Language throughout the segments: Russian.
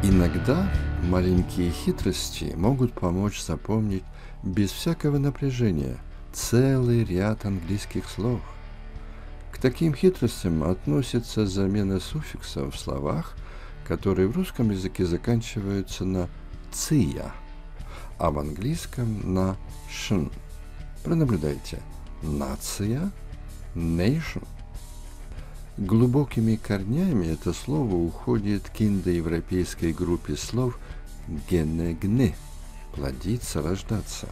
Иногда маленькие хитрости могут помочь запомнить без всякого напряжения целый ряд английских слов. К таким хитростям относится замена суффиксов в словах, которые в русском языке заканчиваются на «ция», а в английском на «шн». Пронаблюдайте. Нация, nation. Глубокими корнями это слово уходит к индоевропейской группе слов «генегне» – плодиться, рождаться.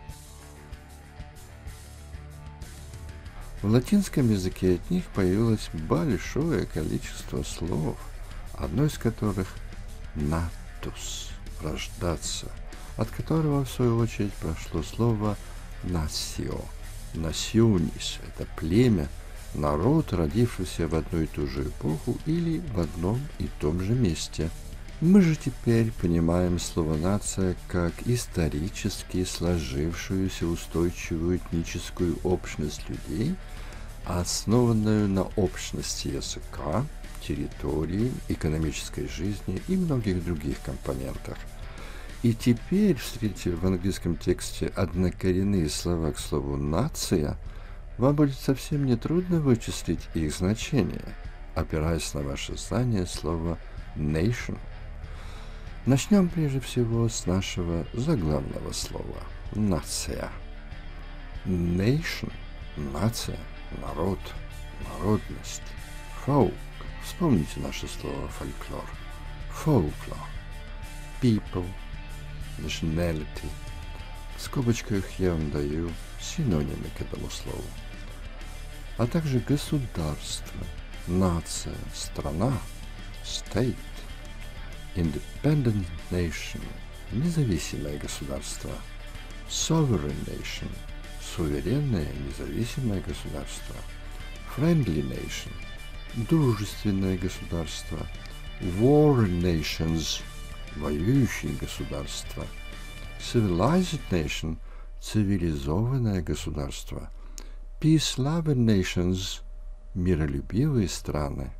В латинском языке от них появилось большое количество слов, одно из которых «natus» – рождаться, от которого, в свою очередь, прошло слово «natio» – «nationis» – это племя, народ, родившийся в одну и ту же эпоху или в одном и том же месте. Мы же теперь понимаем слово «нация» как исторически сложившуюся устойчивую этническую общность людей, основанную на общности языка, территории, экономической жизни и многих других компонентах. И теперь, встретив в английском тексте однокоренные слова к слову «нация», вам будет совсем нетрудно вычислить их значение, опираясь на ваше знание слова «nation». Начнем прежде всего с нашего заглавного слова «нация». Nation – нация, народ, народность. Folk – вспомните наше слово «фольклор». Folklore – people, nationality. В скобочках я вам даю синонимы к этому слову. А также государство, нация, страна, state, independent nation, независимое государство, sovereign nation, суверенное независимое государство, friendly nation, дружественное государство, war nations, воюющие государства, civilized nation, цивилизованное государство, peace-loving nations, миролюбивые страны.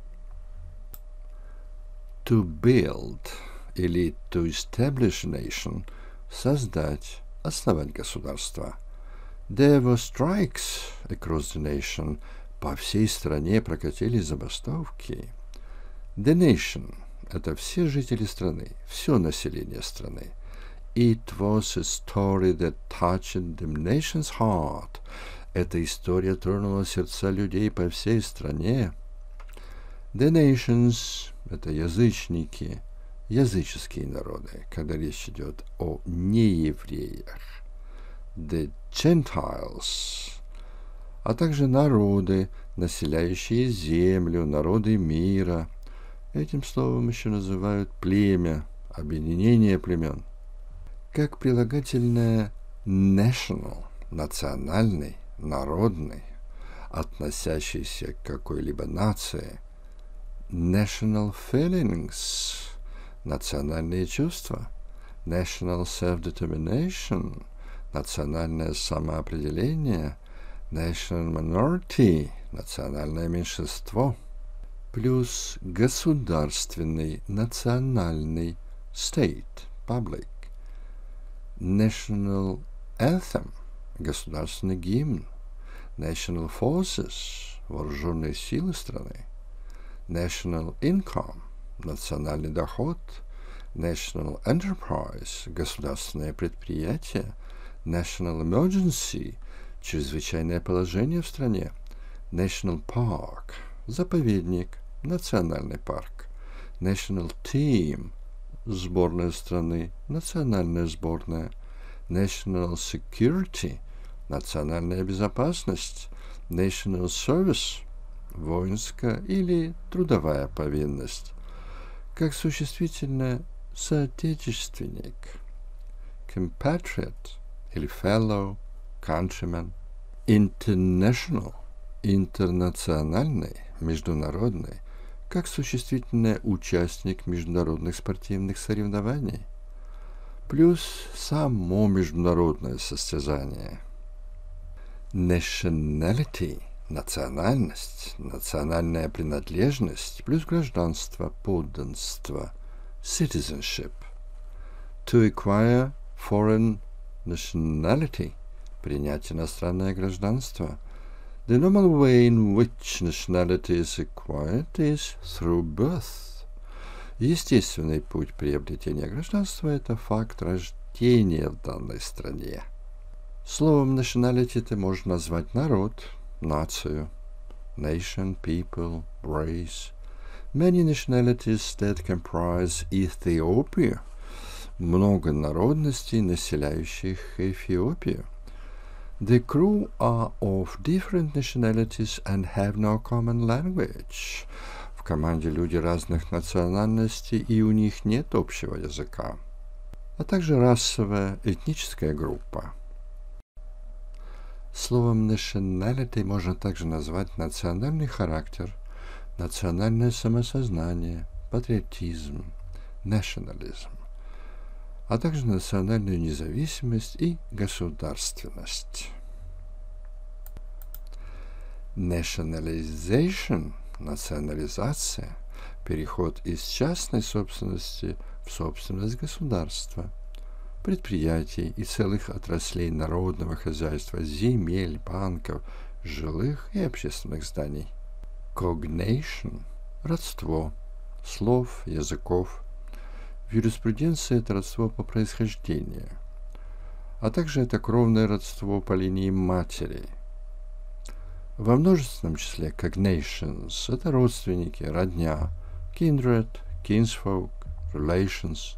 To build или to establish a nation – создать, основать государство. There were strikes across the nation – по всей стране прокатились забастовки. The nation – это все жители страны, все население страны. It was a story that touched the nation's heart. Эта история тронула сердца людей по всей стране. The nations – это язычники, языческие народы, когда речь идет о неевреях. The Gentiles – а также народы, населяющие землю, народы мира. Этим словом еще называют племя, объединение племен. Как прилагательное national – национальный, народный, относящийся к какой-либо нации. National feelings – национальные чувства. National self-determination – национальное самоопределение. National minority – национальное меньшинство. Плюс государственный, национальный state – public. National anthem – государственный гимн. National forces – вооруженные силы страны. National income – национальный доход. National enterprise – государственное предприятие. National emergency – чрезвычайное положение в стране. National park – заповедник, национальный парк. National team – сборная страны, национальная сборная. National security – национальная безопасность. National service – воинская или трудовая повинность. Как существительное соотечественник. Compatriot или fellow, countryman. International – интернациональный, международный. Как существительное участник международных спортивных соревнований. Плюс само международное состязание. Nationality – национальность, национальная принадлежность, плюс гражданство, подданство. citizenship. To acquire foreign nationality, принять иностранное гражданство. The normal way in which nationality is acquired is through birth. Естественный путь приобретения гражданства – это факт рождения в данной стране. Словом nationality можно назвать народ, нацию, nation, people, race. Many nationalities that comprise Ethiopia. Много народностей, населяющих Эфиопию. The crew are of different nationalities and have no common language. В команде люди разных национальностей, и у них нет общего языка. А также расовая, этническая группа. Словом nationality можно также назвать национальный характер, национальное самосознание, патриотизм, nationalism, а также национальную независимость и государственность. Nationalization – национализация, переход из частной собственности в собственность государства, предприятий и целых отраслей народного хозяйства, земель, банков, жилых и общественных зданий. Cognation – родство, слов, языков. В юриспруденции это родство по происхождению, а также это кровное родство по линии матери. Во множественном числе cognations – это родственники, родня, kindred, kinsfolk, relations.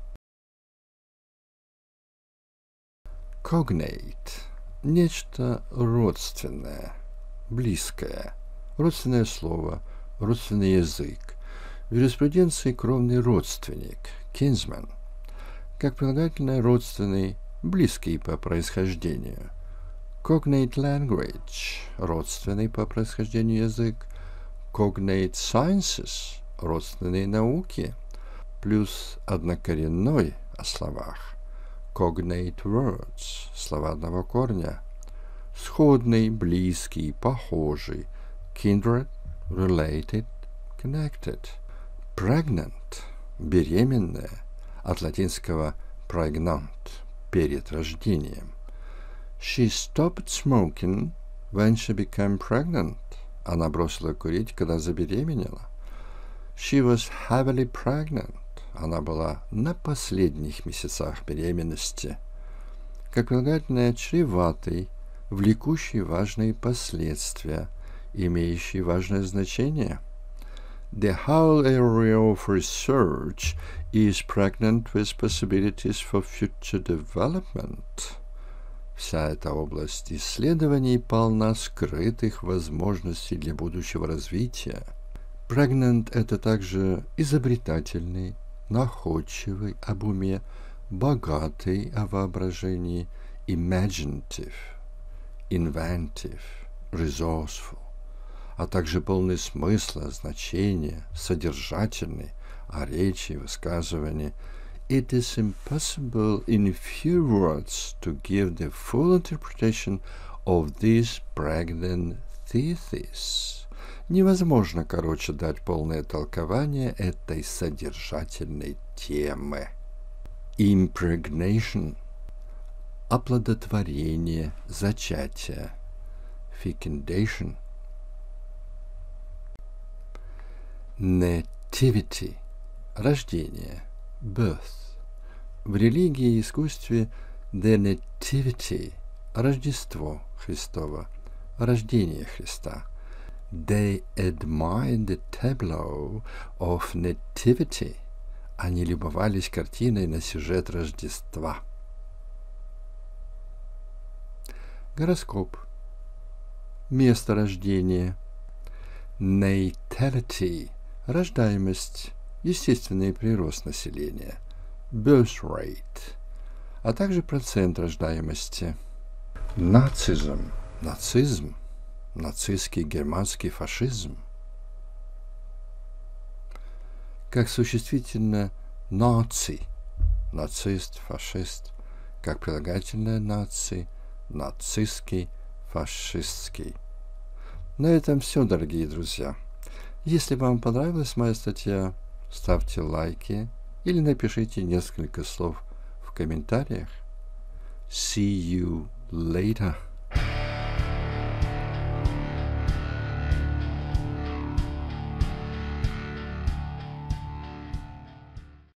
Cognate – нечто родственное, близкое, родственное слово, родственный язык. В юриспруденции кровный родственник, kinsman, как прилагательное родственный, близкий по происхождению. Cognate language – родственный по происхождению язык. Cognate sciences – родственные науки, плюс однокоренной о словах. Cognate words – слова одного корня. Сходный, близкий, похожий. Kindred, related, connected. Pregnant – беременная, от латинского pregnant – перед рождением. She stopped smoking when she became pregnant. Она бросила курить, когда забеременела. She was heavily pregnant. Она была на последних месяцах беременности. Как прилагательное чреватый, влекущий важные последствия, имеющий важное значение. The whole area of research is pregnant with possibilities for future development. Вся эта область исследований полна скрытых возможностей для будущего развития. Pregnant – это также изобретательный, находчивый об уме, богатый о воображении, imaginative, inventive, resourceful, а также полный смысла, значения, содержательный, о речи, высказывании. It is impossible in few words to give the full interpretation of this pregnant thesis. Невозможно, короче, дать полное толкование этой содержательной темы. Impregnation – оплодотворение, зачатие. Fecundation. Nativity – рождение. Birth. В религии и искусстве the nativity – Рождество Христово, рождение Христа. They admired the tableau of nativity. Они любовались картиной на сюжет Рождества. Гороскоп. Место рождения. Natality – рождаемость, естественный прирост населения, birth rate, а также процент рождаемости. Нацизм – нацизм, нацистский германский фашизм. Как существительное наци – нацист, фашист, как прилагательное наци – нацистский, фашистский. На этом все, дорогие друзья. Если вам понравилась моя статья, ставьте лайки, или напишите несколько слов в комментариях. See you later.